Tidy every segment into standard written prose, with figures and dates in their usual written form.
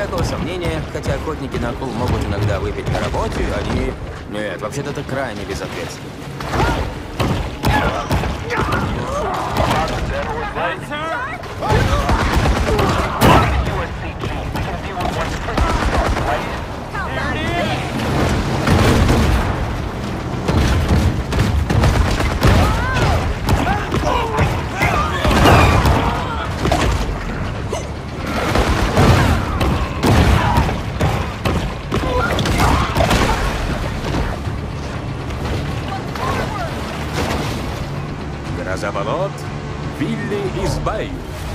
всякого сомнения, хотя охотники на акул могут иногда выпить на работе, они... Нет, вообще-то это крайне безответственно. Гроза болот, Вилли из Баю.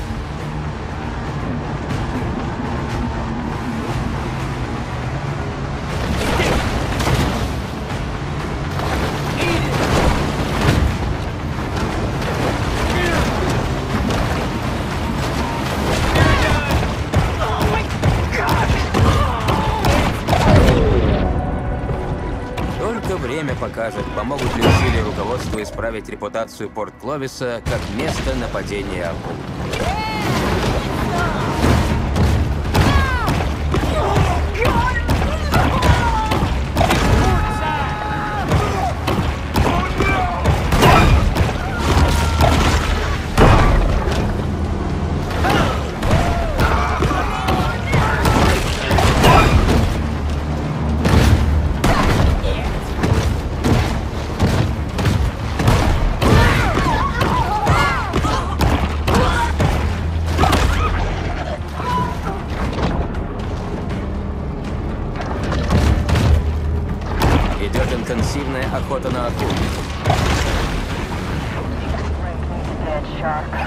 Только время покажет, помогут ли усилия руководства исправить репутацию Порт-Кловиса как место нападения акул. Идет интенсивная охота на акул.